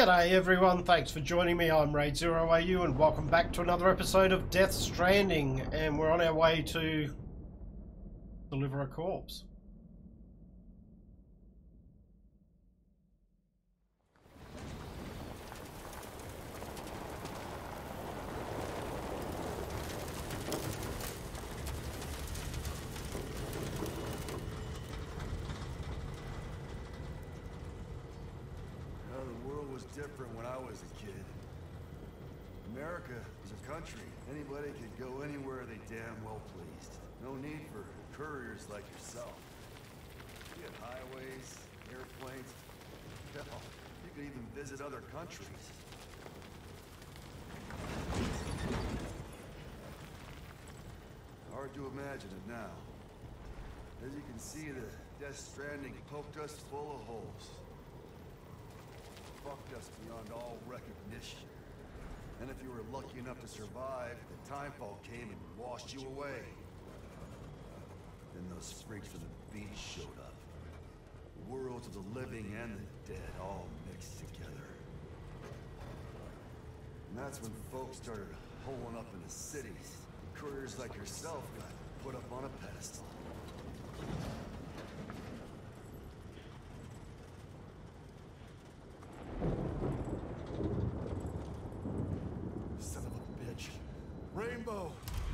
G'day everyone, thanks for joining me. I'm RaidzeroAU and welcome back to another episode of Death Stranding, and we're on our way to deliver a corpse. Different when I was a kid. America was a country. Anybody could go anywhere they damn well pleased. No need for couriers like yourself. You had highways, airplanes. Hell, you could even visit other countries. Hard to imagine it now. As you can see, the Death Stranding poked us full of holes. Fucked us beyond all recognition. And if you were lucky enough to survive, the timefall came and washed you away. Then those freaks from the beach showed up. The worlds of the living and the dead all mixed together. And that's when folks started holing up in the cities. Couriers like yourself got put up on a pedestal. Rainbow!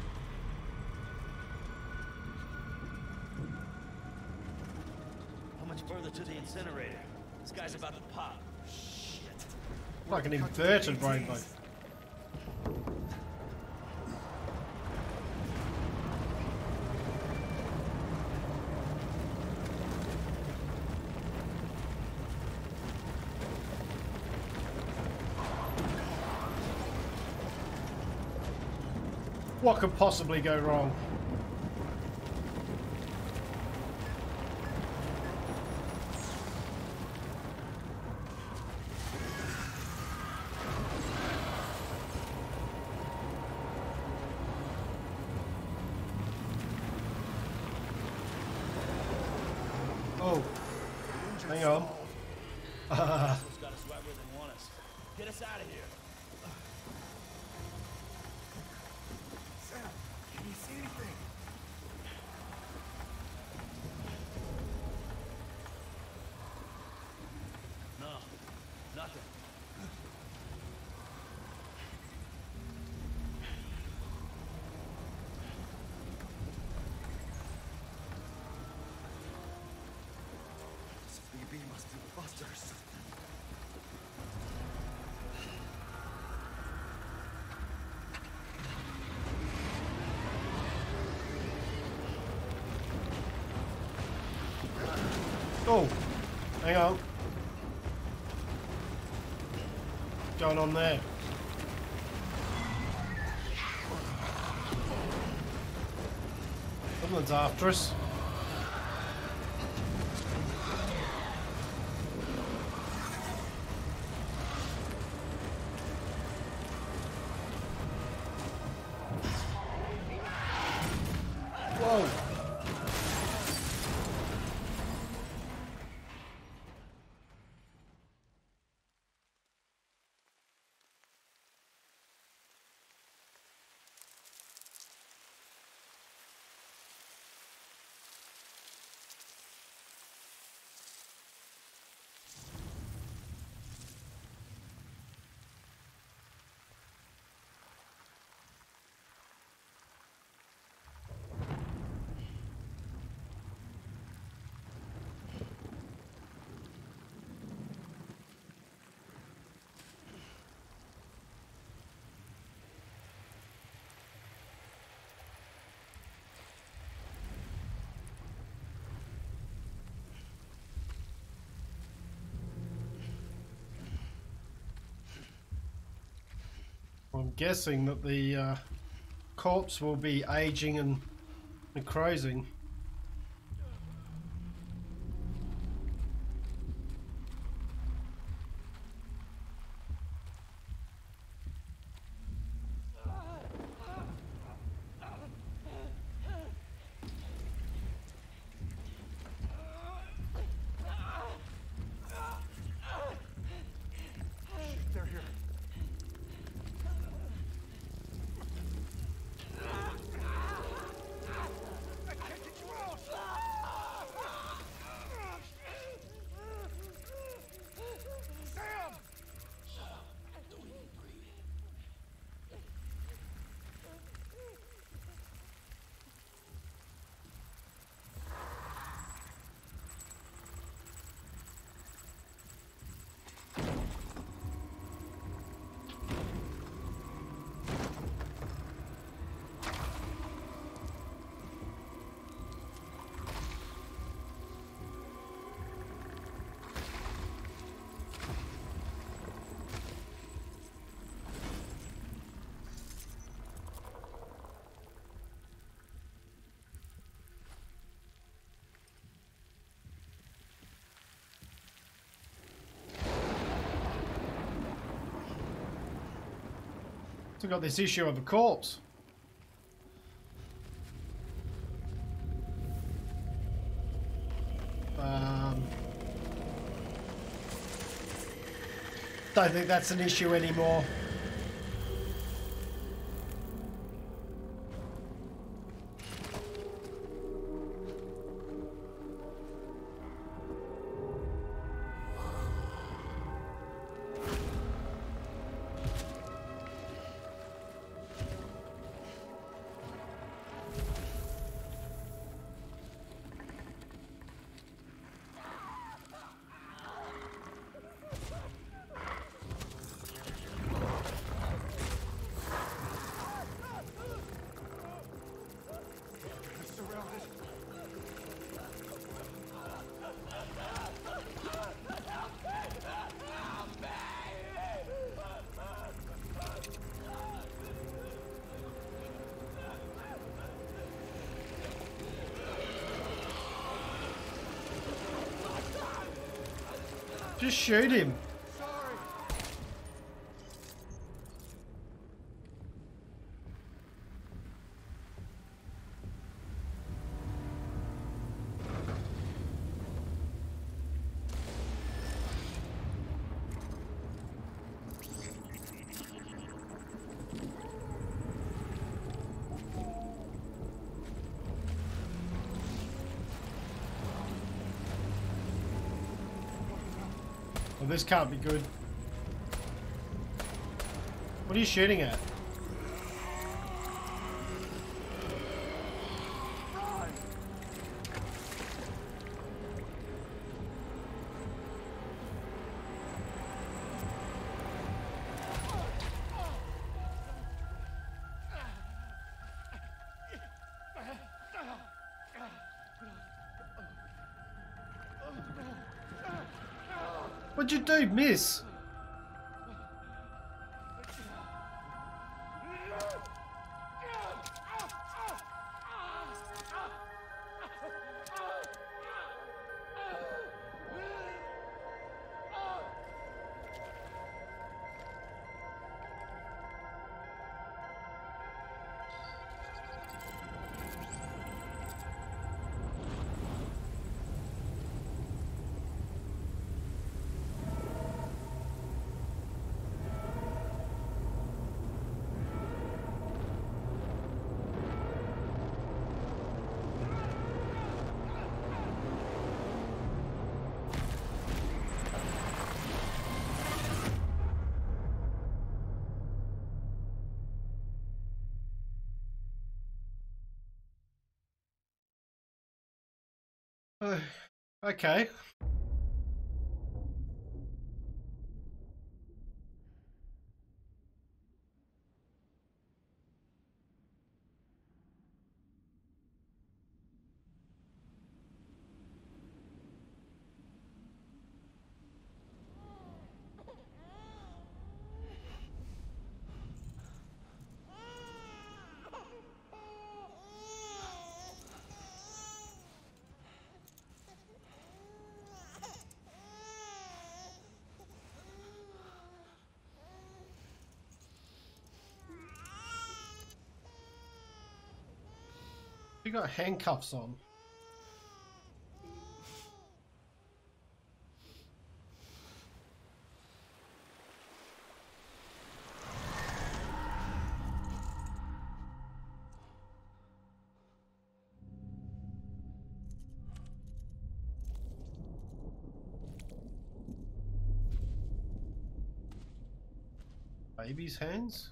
How much further to the incinerator? This guy's about to pop. Shit. Like an inverted rainbow. What could possibly go wrong? Oh, hang on. Got us right where they want us. Get us out of here. Can you see anything? No, nothing. This BB must be busters. Oh, hang on. What's going on there? Someone's after us. Whoa. I'm guessing that the corpse will be aging and necrosing. Still got this issue of a corpse. Don't think that's an issue anymore. Just shoot him. Well, this can't be good. What are you shooting at? What'd you do, miss? Okay. You got handcuffs on. Baby's hands?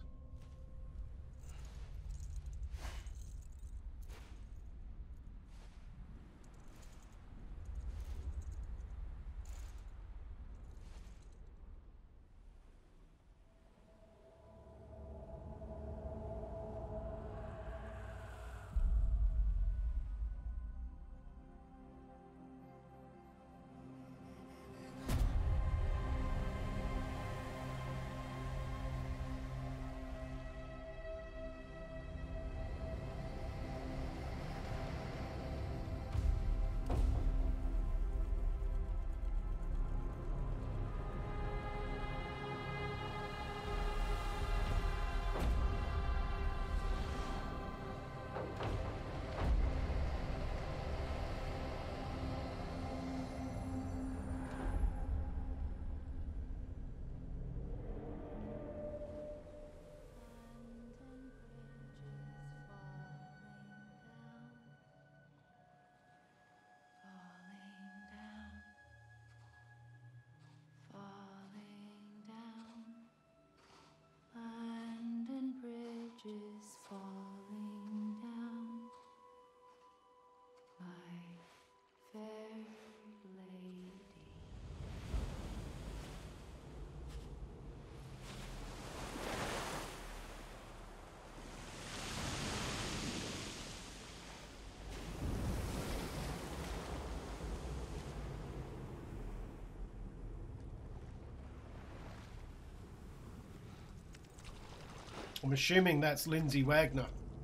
I'm assuming that's Lindsay Wagner.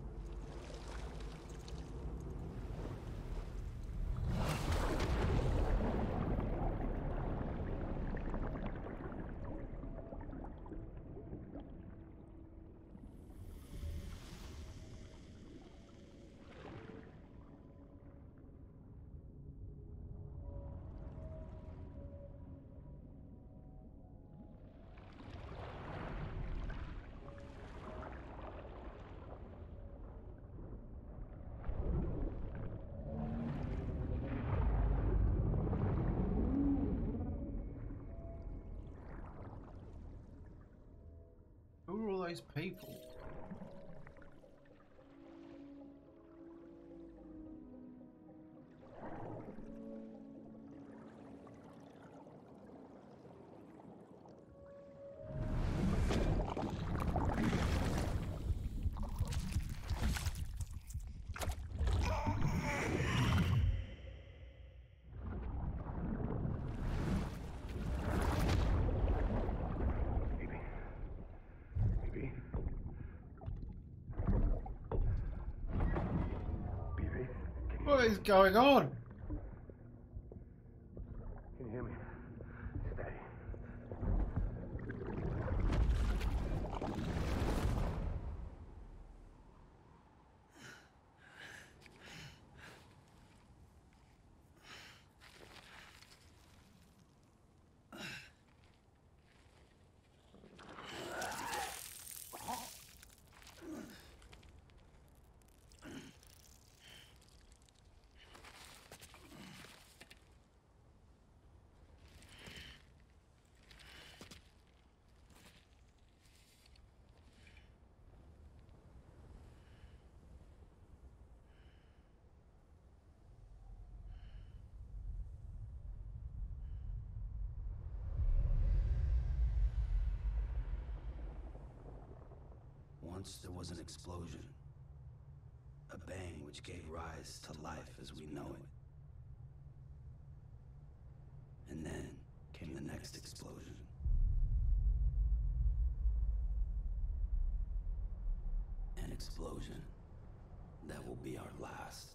Who are all those people? What is going on? Can you hear me? Steady. Once there was an explosion, a bang which gave rise to life as we know it. And then came the next explosion. An explosion that will be our last.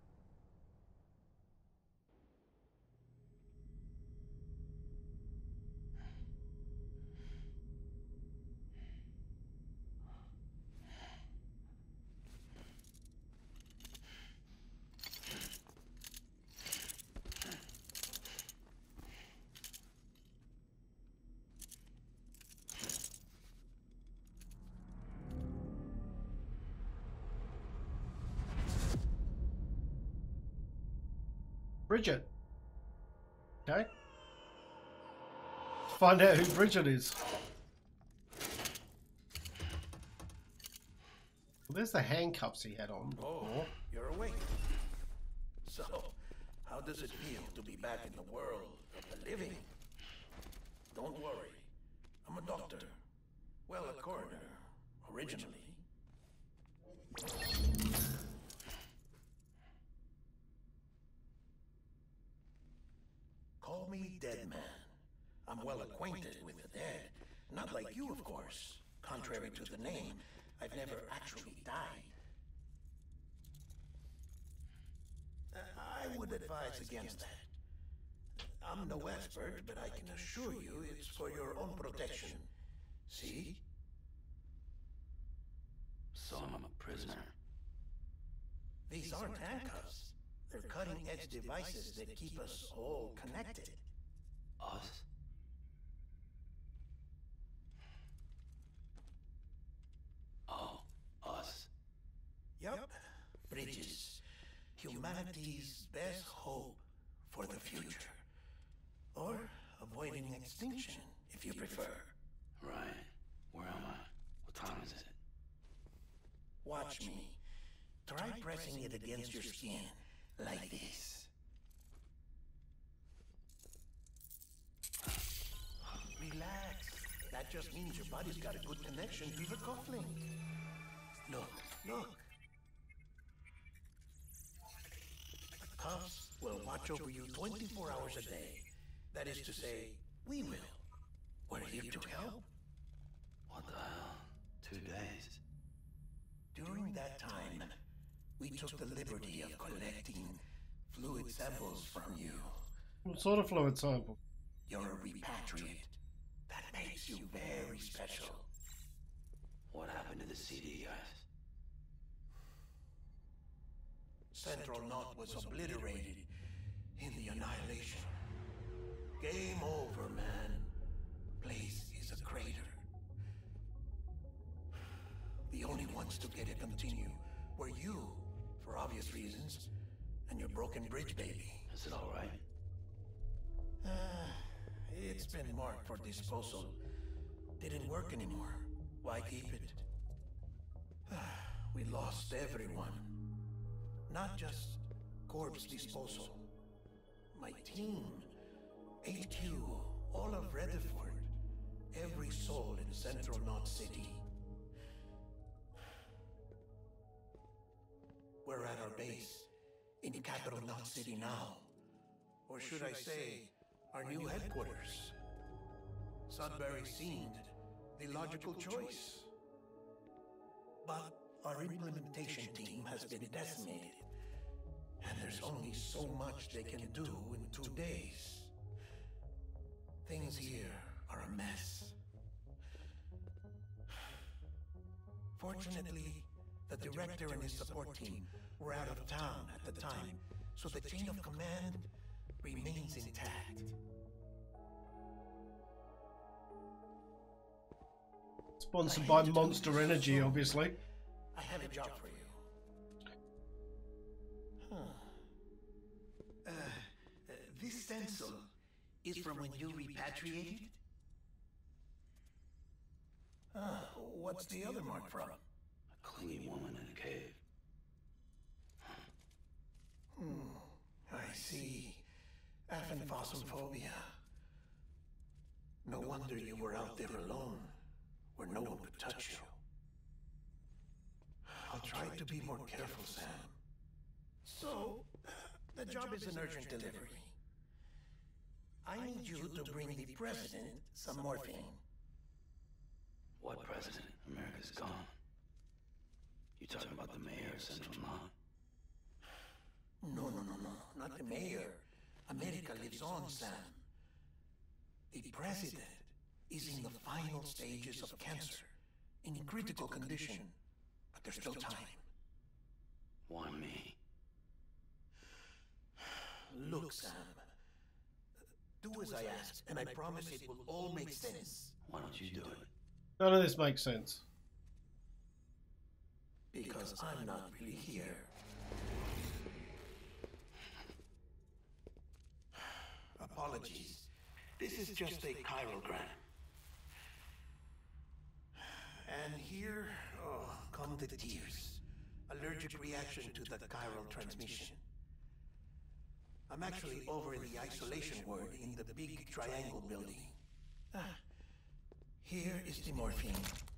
Bridget. Okay. Let's find out who Bridget is. Well, there's the handcuffs he had on before. Oh, you're awake. So, how does it feel to be back in the world of the living? Don't worry. I'm a doctor. Well, a coroner, originally. Call me Dead Man. I'm well acquainted with the dead. Not like you, of course. Contrary to the name, I've never actually died. I would advise against that. I'm no expert, but I can assure you it's for your own protection. See? So I'm a prisoner. These aren't handcuffs. They're cutting-edge devices that keep us all connected. Us? Oh, us. Yup. Bridges. Humanity's best hope for the future. Or avoiding extinction, if you prefer. Right. Where am I? What time is it? Watch me. Try pressing it against your skin, like this. Relax. That just means your body's got a good connection to the cufflink. Look, look. The cuffs will watch over you 24 hours a day. That is to say, we will. We're here to help. What the hell? 2 days. during that time, we took the liberty of collecting fluid samples from you. What sort of fluid sample? You're a repatriate. That makes you very special. What happened to the CD, guys? Central Knot was obliterated in the annihilation. Game over, man. Place is a crater. The only ones to get it continue were you, for obvious reasons, and your broken bridge baby. Is it all right? It's been marked for disposal. Didn't work anymore. Why keep it? We lost everyone. Not just corpse disposal. My team, HQ, all of Rutherford, every soul in Central Knot City. We're at our base, in capital Knot City now. Or should I say, our new headquarters. Sudbury seemed the logical choice. But our implementation team has been decimated. And there's only so much they can do in 2 days. Things here are a mess. Fortunately, the director and his support team were out of town at the time, so the chain of command remains intact. Sponsored by Monster Energy, obviously. I have a job for you. This stencil is from when you repatriated? What's the other mark from? A clean woman in a cave. I see. Aphenphosmphobia. No wonder you were out there alone, where no one could touch you. I'll try to be more careful, Sam. So, the job is an urgent delivery. I need you to bring the president some morphine. What president? America's gone. You talking about the mayor of Central Knot? No, not the mayor. America lives on, Sam. The president is in the final stages of cancer, in critical condition, but there's still time. Why me? Look, Sam. Do as I ask, and I promise it will all make sense. Why don't you do it? None of this makes sense. Because I'm not really here. Apologies. This is just a chirogram. And here, come the tears. Allergic reaction to the chiral transmission. I'm actually over in the isolation ward in the big triangle building. Here is the morphine.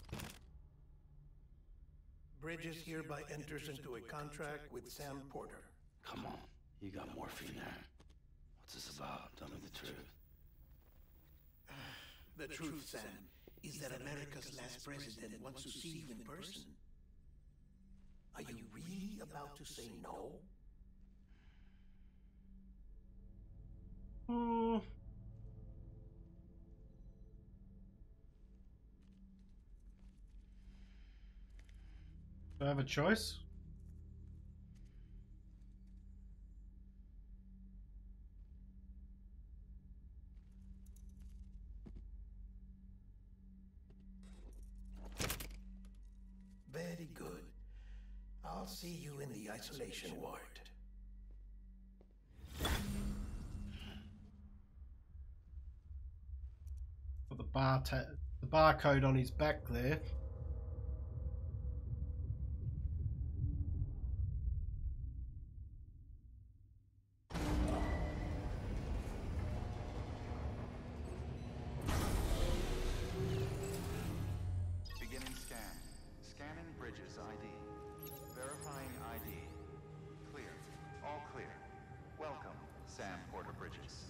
Bridges hereby enters into a contract with Sam Porter. Come on, you got morphine there. What's this about? Tell me the truth. The truth, Sam, is that America's last president wants to see you in person. Are you really about to say no? Do I have a choice? Very good. I'll see you in the isolation ward. Got the barcode on his back there. Beginning scan. Scanning Bridges ID. Verifying ID. Clear. All clear. Welcome, Sam Porter Bridges.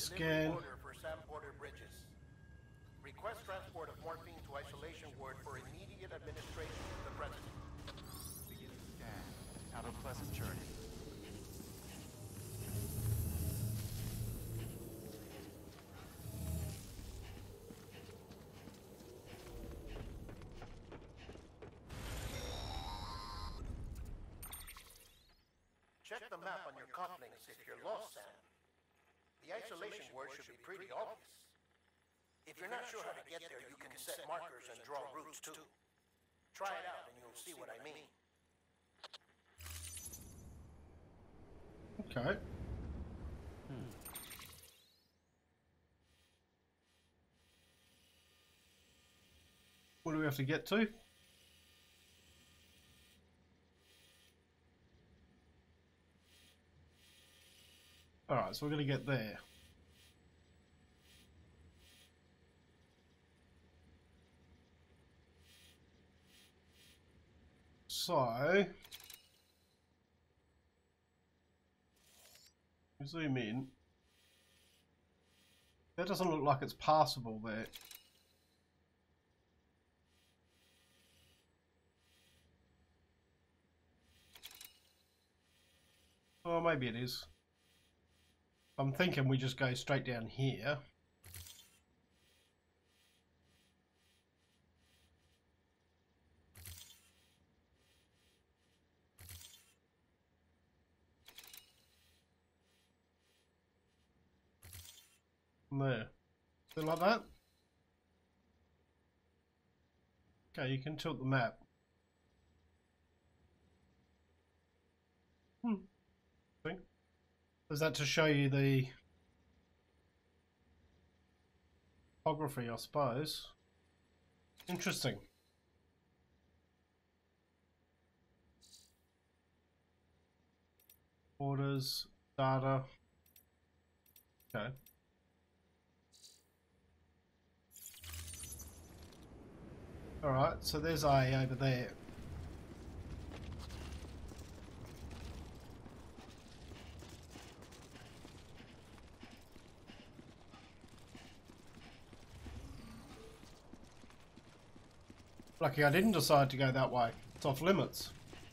Scan. Order for Sam Porter Bridges. Request transport of morphine to isolation ward for immediate administration to the president. Beginning scan. Have a pleasant journey. Check the map on your couplings if you're lost, Sam. The isolation ward should be pretty obvious. If you're not sure how to get there, you can set markers and draw routes too. Try it out and you'll see what I mean. Okay. What do we have to get to? Alright, so we're going to get there. So, zoom in. That doesn't look like it's passable there. Oh, maybe it is. I'm thinking we just go straight down here. There. Something like that? Okay, you can tilt the map. Thing. Is that to show you the topography, I suppose? Interesting. Orders, data. Okay. Alright, so there's A over there. Lucky I didn't decide to go that way. It's off limits.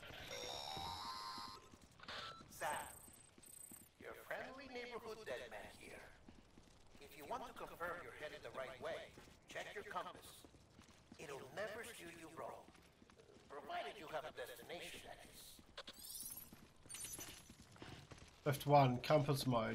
Sam, your friendly neighborhood deadman here. If you want to confirm you're headed the right way, check your compass. It'll never steer you wrong. Provided you have a destination, that is. Left 1, compass mode.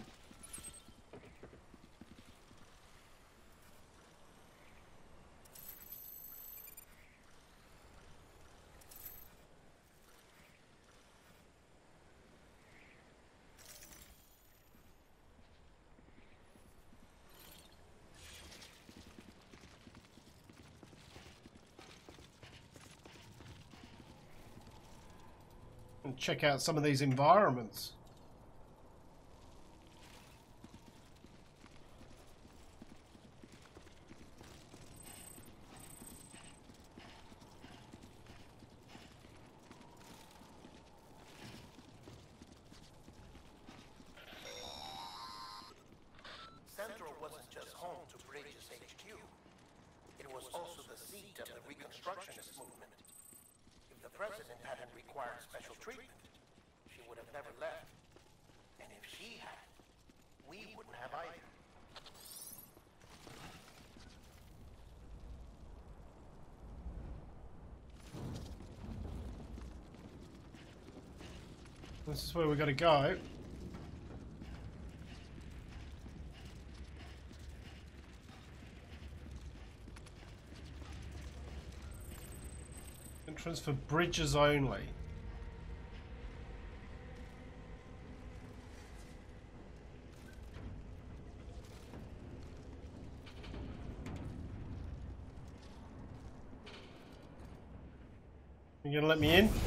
And check out some of these environments. Central wasn't just home to Bridges HQ. It was also the seat of the Reconstructionist movement. If the president hadn't required special treatment, she would have never left. And if she had, we wouldn't have either. This is where we got to go. Entrance for bridges only. You gonna let me in?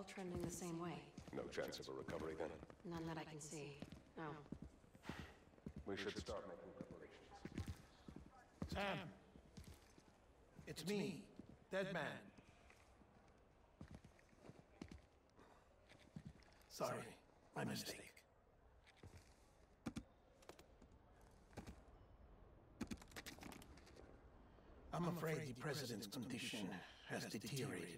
all trending the same way. No chance of a recovery then? None that I can see. No. We should start making preparations. Sam! It's me, Dead Man. Sorry, my mistake. I'm afraid the President's condition has deteriorated.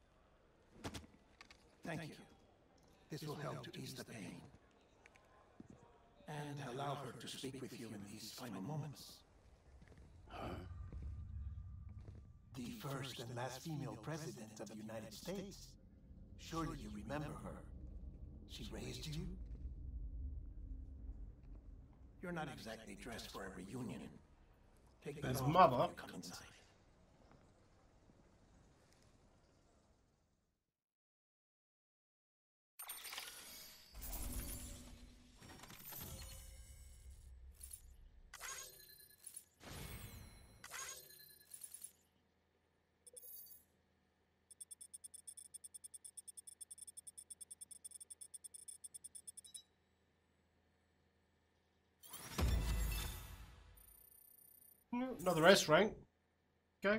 Thank you. This will help to ease the pain. And allow her to speak with you in these final moments. Her? The first and last female president of the United States. Surely you remember her. She raised you? You're not exactly dressed for a reunion. Take that His off mother. when you come inside. Another S rank. Okay.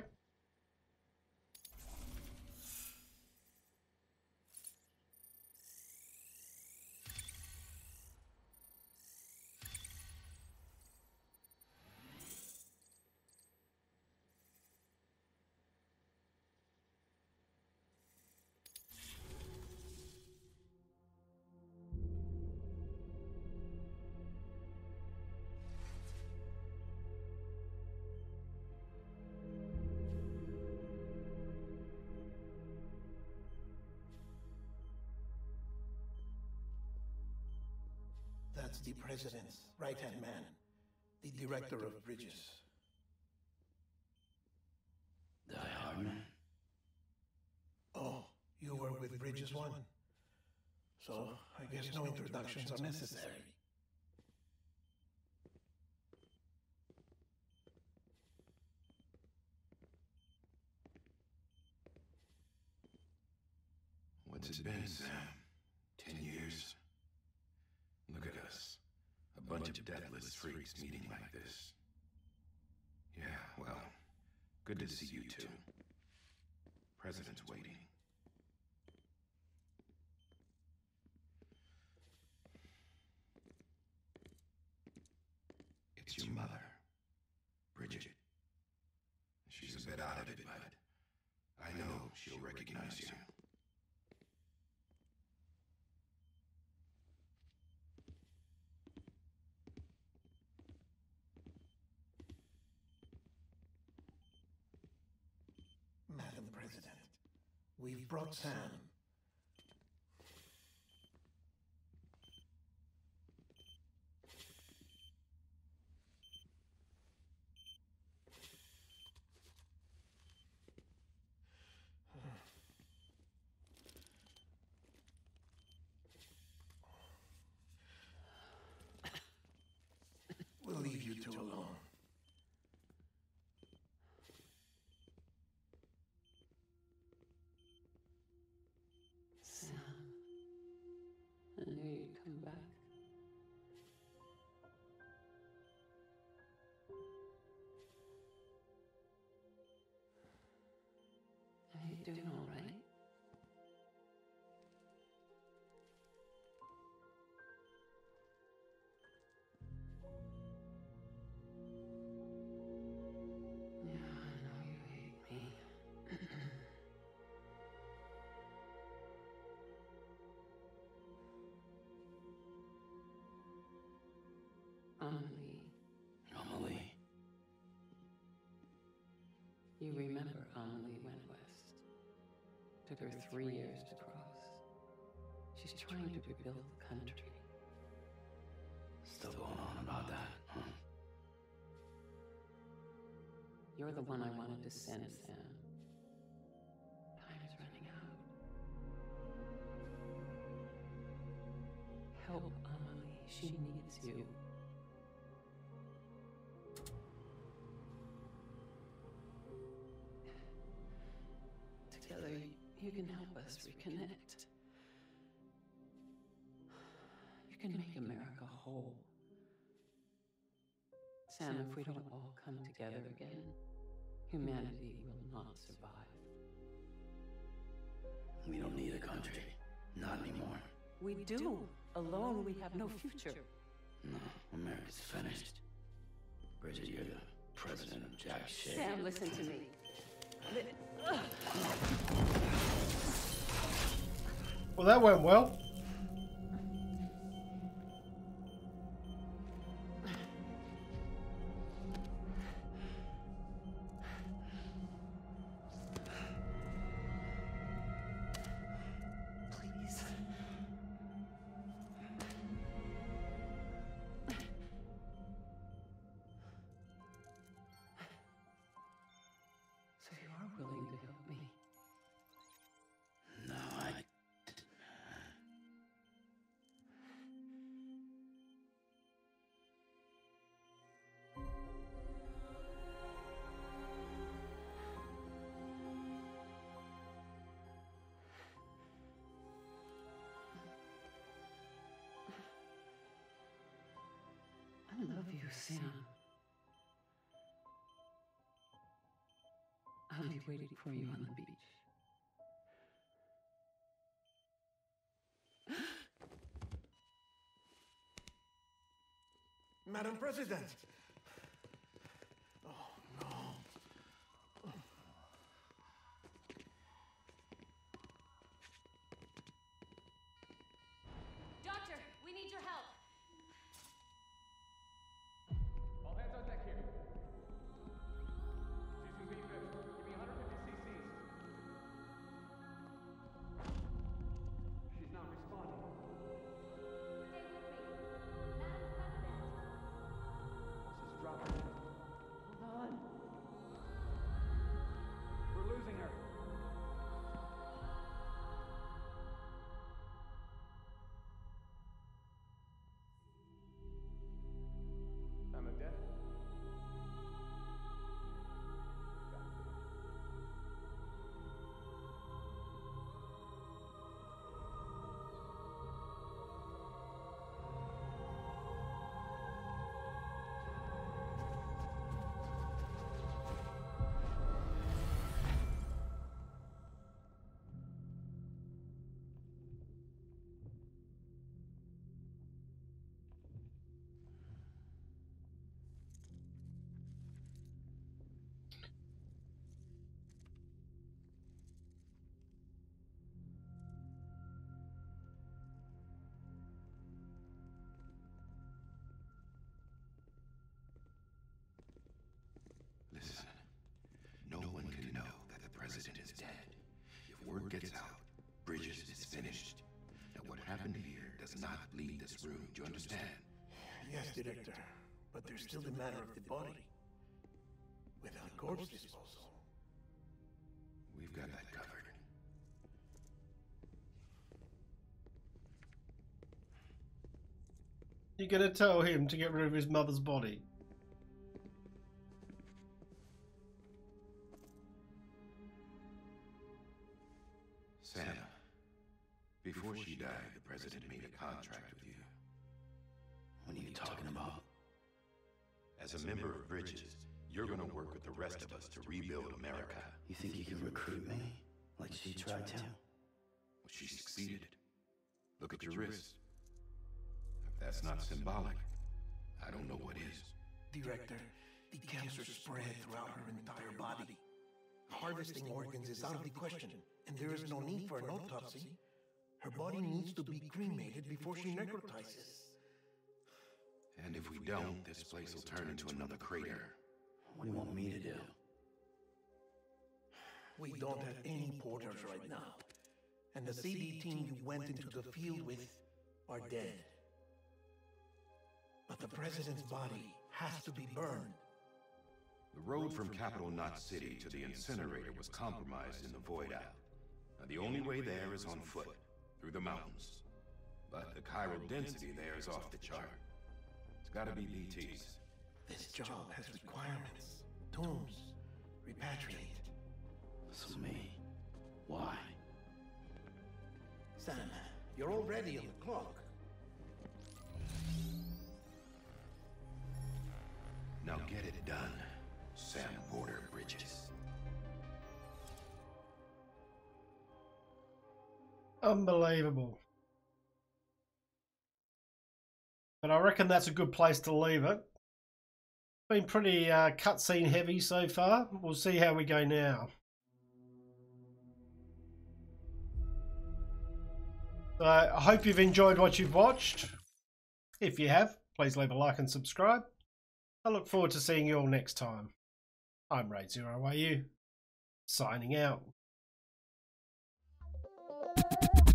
That's the President's right-hand man, the Director of Bridges. Die Hard Man? Oh, you were with Bridges 1? So, I guess no introductions are necessary. What's it been, Sam? 10 years? Look at us. A bunch of deathless freaks meeting like this. Yeah, well, good to see you too. President's waiting. It's your mother, Bridget. She's a bit out of it, but I know she'll recognize you. Madam President, we've brought Sam. We'll leave you two alone. Sam, I knew you'd come back. Are you doing all right? Yeah, I know you hate me. Amelie. Amelie? You remember Amelie went west. Took her 3 years to cross. She's trying to rebuild the country. Still going on about that, huh? You're the one I wanted to send, Sam. Time is running out. Help Amelie. She needs you. Together, you can help us reconnect. You can make America whole. Sam, if we don't all come together again, humanity will not survive. We don't need a country. Not anymore. We do. Alone, we have no future. No, America's finished. Bridget, you're the president of jack shit. Sam, listen to me. Well, that went well. Please. So you are willing to help me? No, I love you, Sam. I'll be waiting for you on the beach. Madam President! Oh, no. Doctor, we need your help. All hands on deck here. Season B fifth. Give me 150 cc's. She's not responding. Stay with me. Madam President. This is dropping. Hold on. We're losing her. Time of death? Listen, no one can know that the president is dead. If word gets out, Bridget is finished. Now what happened here does not leave this room, do you understand? Yes, Director. But there's still the matter of the body. Without corpse disposal. We've got that covered. You're gonna tell him to get rid of his mother's body. Sam, before she died, the president made a contract with you. What are you talking about? As a member of Bridget, you're gonna work with the rest of us to rebuild America. You think you can recruit me? Like she tried to? Well, she succeeded. Look at your wrist. If that's not symbolic, I don't know what is. Director, the cancer spread throughout her entire body. Harvesting organs is out of the question, and there is no need for an autopsy. Her body needs to be cremated before she necrotizes. And if we don't, this place will turn into another crater. What do you want me to do? We don't have any porters right now. And the CD team you went into the field with are dead. But the president's body has to be burned. The road from Capital Knot City to the incinerator was compromised in the void out. Now the only way there is on foot, through the mountains. But the chiral density there is off the chart. It's gotta be BTs. This job has requirements. Tombs. Repatriate. So me? Why? Sam, you're already on the clock. done. Sam Porter Bridges. Unbelievable. But I reckon that's a good place to leave it. Been pretty cutscene heavy so far. We'll see how we go now. So I hope you've enjoyed what you've watched. If you have, please leave a like and subscribe. I look forward to seeing you all next time. I'm RaidzeroAU, signing out.